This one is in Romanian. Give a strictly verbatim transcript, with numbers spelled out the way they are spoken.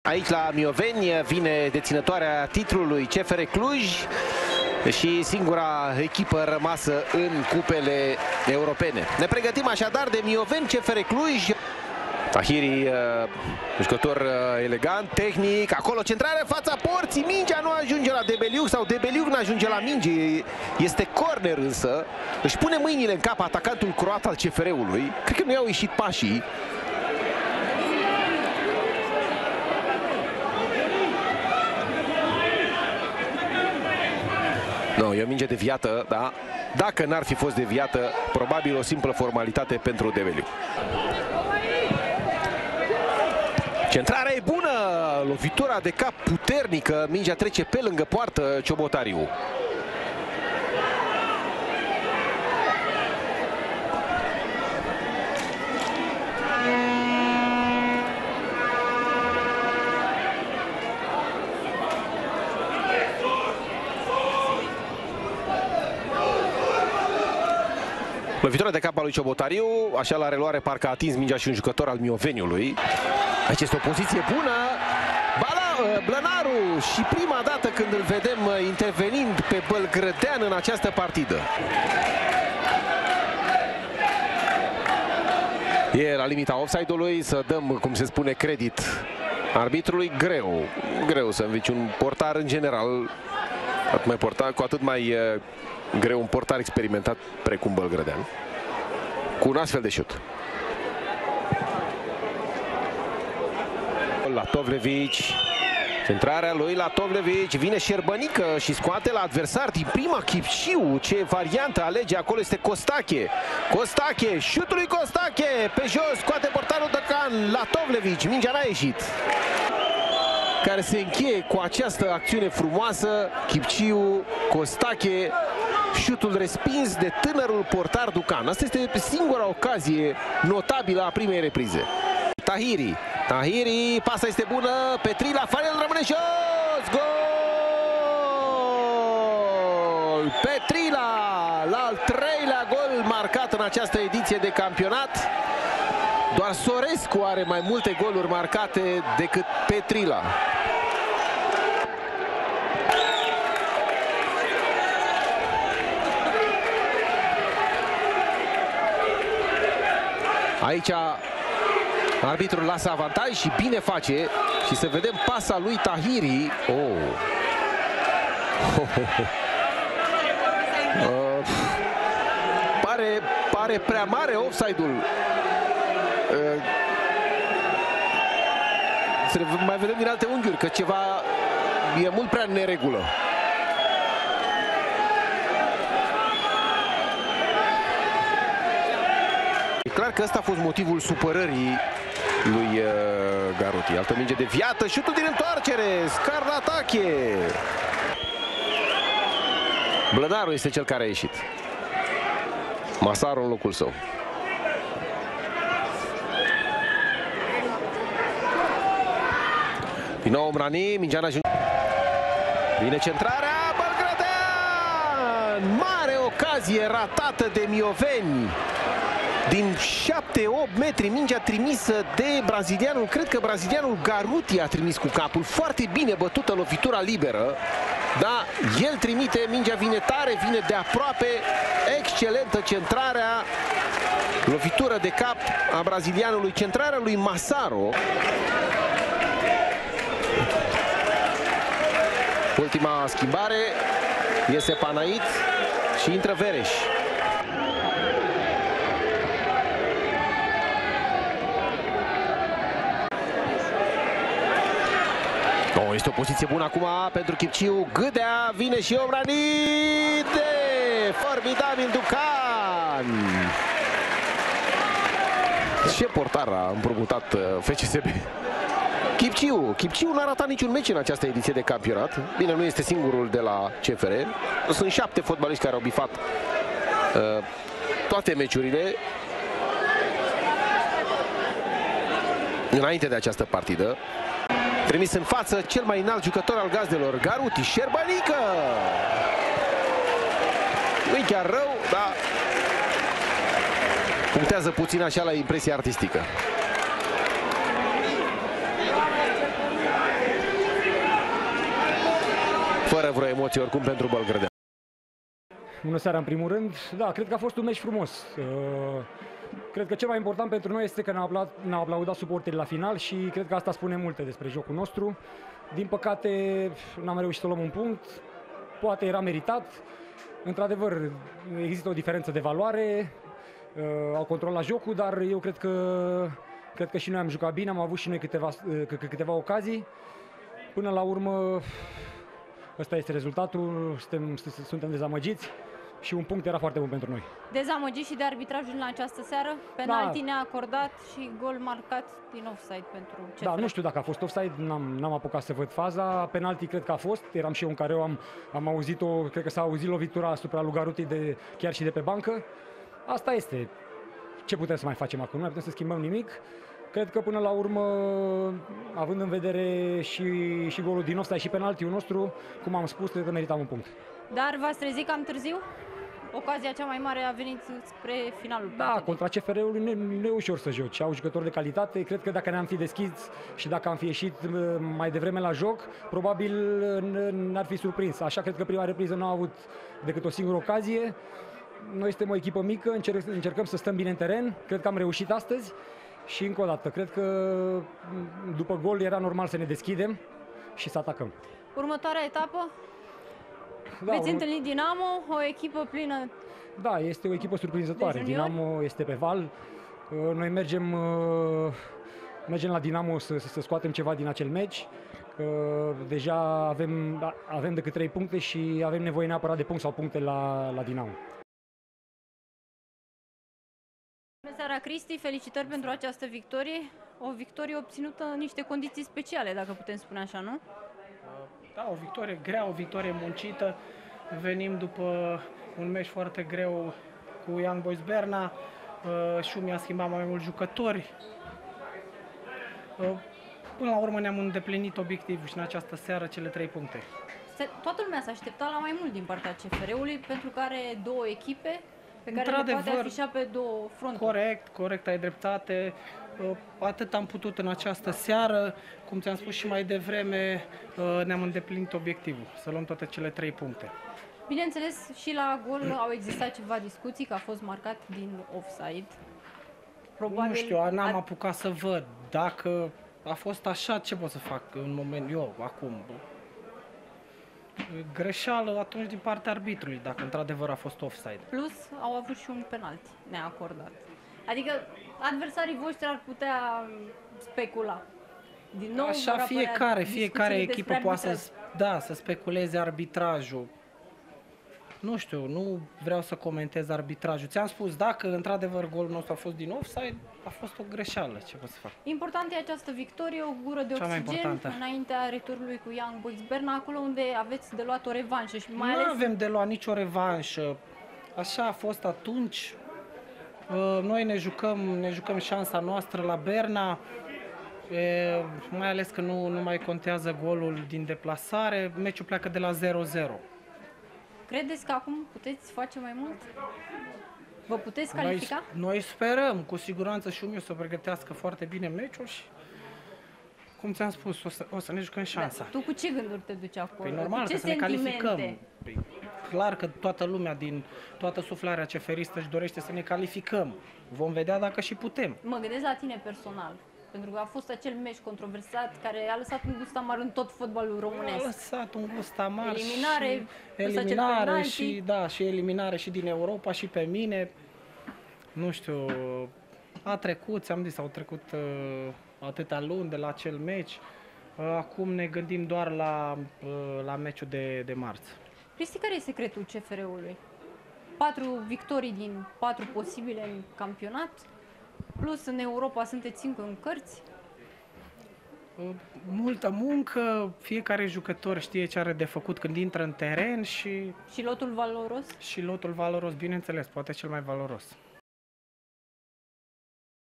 Aici la Mioveni vine deținătoarea titlului C F R Cluj și singura echipă rămasă în cupele europene. Ne pregătim așadar de Mioveni C F R Cluj. Tahiri, uh, jucător uh, elegant, tehnic, acolo centrare în fața porții, mingea nu ajunge la Debeliuc sau Debeliuc nu ajunge la minge, este corner însă, își pune mâinile în cap atacantul croat al C F R-ului, cred că nu i-au ieșit pașii. No, e o minge deviată, da? Dacă n-ar fi fost deviată, probabil o simplă formalitate pentru Debeliuc. Centrarea e bună, lovitura de cap puternică, mingea trece pe lângă poartă Ciobotariu. Lovitura de cap al lui Ciobotariu, așa la reluare parcă a atins mingea și un jucător al Mioveniului. Aici este o poziție bună. Bala, Blănaru și prima dată când îl vedem intervenind pe Bălgrădean în această partidă. E la limita offside-ului, să dăm, cum se spune, credit arbitrului. Greu, greu să învici un portar în general, atât mai portar, cu atât mai uh, greu un portar experimentat precum Bălgrădean, cu un astfel de șut. La Tovlevici, centrarea lui la Tovlevici, vine Șerbănică și scoate la adversar din prima. Chipciu, ce variantă alege acolo, este Costache. Costache, șutul lui Costache, pe jos, scoate portarul Dăcan la Tovlevici, mingea n-a ieșit. Care se încheie cu această acțiune frumoasă, Chipciu, Costache, șutul respins de tânărul portar Ducan. Asta este singura ocazie notabilă a primei reprize. Tahiri, Tahiri, pasa este bună, Petrila, Farel rămâne jos, gol! Petrila, la al treilea gol marcat în această ediție de campionat. Doar Sorescu are mai multe goluri marcate decât Petrila. Aici arbitrul lasă avantaj și bine face. Și să vedem pasa lui Tahiri. Oh. Oh, oh, oh. Uh, pare, pare prea mare offside-ul. Uh, să mai vedem din alte unghiuri că ceva e mult prea în neregulă. E clar că ăsta a fost motivul supărării lui uh, Garuti. Altă minge deviată, șutul din întoarcere, Scarlatache. Blănaru este cel care a ieșit. Masaru în locul său. Din nou Omrani, mingea n-ajunge. Vine centrarea, Bălgrădean! Mare ocazie ratată de Mioveni. Din șapte opt metri, mingea trimisă de brazilianul, cred că brazilianul Garuti a trimis cu capul. Foarte bine bătută lovitura liberă. Da, el trimite, mingea vine tare, vine de aproape. Excelentă centrarea. Lovitură de cap a brazilianului, centrarea lui Massaro. Ultima schimbare, iese Panait și intră Vereș. Oh, este o poziție bună acum pentru Chipciu. Gâdea, vine și Omranide. Formidabil Ducan. Ce portar a împrumutat F C S B. Chipciu. Chipciu n-a ratat niciun meci în această ediție de campionat. Bine, nu este singurul de la C F R. Sunt șapte fotbaliști care au bifat uh, toate meciurile înainte de această partidă. Trimis în față cel mai înalt jucător al gazdelor, Garuti, Șerbănică. Nu-i chiar rău, dar punctează puțin așa la impresia artistică. fără vreo emoție oricum pentru Bălgrădean. Bună seara în primul rând. Da, cred că a fost un meci frumos. Cred că cel mai important pentru noi este că ne-au aplaudat, ne aplaudat suporterii la final și cred că asta spune multe despre jocul nostru. Din păcate n-am reușit să luăm un punct, poate era meritat. Într-adevăr, există o diferență de valoare, au controlat jocul, dar eu cred că, cred că și noi am jucat bine, am avut și noi câteva, câteva ocazii. Până la urmă, ăsta este rezultatul, suntem, suntem dezamăgiți și un punct era foarte bun pentru noi. Dezamăgit și de arbitrajul în această seară, penalti da. neacordat și gol marcat din offside pentru C F R. Da, nu știu dacă a fost offside, n-am apucat să văd faza, penalti cred că a fost, eram și eu în care eu am, am auzit-o, cred că s-a auzit lovitura asupra lui Garuti de, chiar și de pe bancă. Asta este, ce putem să mai facem acum, nu mai putem să schimbăm nimic. Cred că până la urmă, având în vedere și, și golul din offside și penaltiul nostru, cum am spus, cred că meritam un punct. Dar v-ați trezit cam târziu? Ocazia cea mai mare a venit spre finalul Da, partidei. Contra C F R-ului nu, nu e ușor să joci. Au jucători de calitate. Cred că dacă ne-am fi deschis și dacă am fi ieșit mai devreme la joc, probabil n-ar fi surprins. Așa cred că prima repriză nu a avut decât o singură ocazie. Noi suntem o echipă mică, încerc, încercăm să stăm bine în teren. Cred că am reușit astăzi. Și încă o dată, cred că după gol era normal să ne deschidem și să atacăm. Următoarea etapă? Da, veți urmă... întâlni Dinamo, o echipă plină. Da, este o echipă surprinzătoare. Dinamo este pe val. Noi mergem, mergem la Dinamo să, să scoatem ceva din acel meci. Deja avem, avem decât trei puncte și avem nevoie neapărat de punct sau puncte la, la Dinamo. Bună seara, Cristi! Felicitări pentru această victorie. O victorie obținută în niște condiții speciale, dacă putem spune așa, nu? Da, o victorie grea, o victorie muncită. Venim după un meci foarte greu cu Young Boys Berna. Șumi a schimbat mai mulți jucători. Până la urmă ne-am îndeplinit obiectivul și în această seară cele trei puncte. Toată lumea s-a așteptat la mai mult din partea C F R-ului, pentru că are două echipe pe care le poate afișa pe două fronturi. Corect, corect, ai dreptate. Atât am putut în această seară, cum ți-am spus și mai devreme, ne-am îndeplinit obiectivul, să luăm toate cele trei puncte. Bineînțeles, și la gol au existat ceva discuții, că a fost marcat din offside. Probabil... Nu știu, n-am apucat să văd. Dacă a fost așa, ce pot să fac în moment eu, acum? Greșeală atunci din partea arbitrului, dacă într-adevăr a fost offside. Plus, au avut și un penalti neacordat. Adică adversarii voștri ar putea specula. Din nou, așa fiecare, fiecare echipă poate să, da, să speculeze arbitrajul. Nu știu, nu vreau să comentez arbitrajul. Ți-am spus, dacă într-adevăr golul nostru a fost din offside, a fost o greșeală. Ce pot să fac? Important e această victorie, o gură de oxigen înaintea returului cu Young Boys Berna, acolo unde aveți de luat o revanșă. Și mai ales... Nu avem de luat nicio revanșă. Așa a fost atunci. Noi ne jucăm, ne jucăm șansa noastră la Berna, e, mai ales că nu, nu mai contează golul din deplasare. Meciul pleacă de la zero zero. Credeți că acum puteți face mai mult? Vă puteți califica? Noi, noi sperăm, cu siguranță și eu să pregătească foarte bine meciul și, cum ți-am spus, o să, o să ne jucăm șansa. Da, tu cu ce gânduri te duci acolo? Păi normal, ce că să ne calificăm. Păi, clar că toată lumea, din toată suflarea ceferistă își dorește să ne calificăm. Vom vedea dacă și putem. Mă gândesc la tine personal. Pentru că a fost acel meci controversat care a lăsat un gust amar în tot fotbalul românesc. A lăsat un gust amar. Eliminare, și, eliminare și, da, și eliminare și din Europa și pe mine. Nu știu, a trecut, ți-am zis, au trecut uh, atâtea luni de la acel meci. Uh, acum ne gândim doar la, uh, la meciul de, de marți. Cristi, care e secretul C F R-ului? Patru victorii din patru posibile în campionat? Plus în Europa sunteți încă în cărți? Multă muncă, fiecare jucător știe ce are de făcut când intră în teren și... Și lotul valoros? Și lotul valoros, bineînțeles, poate cel mai valoros.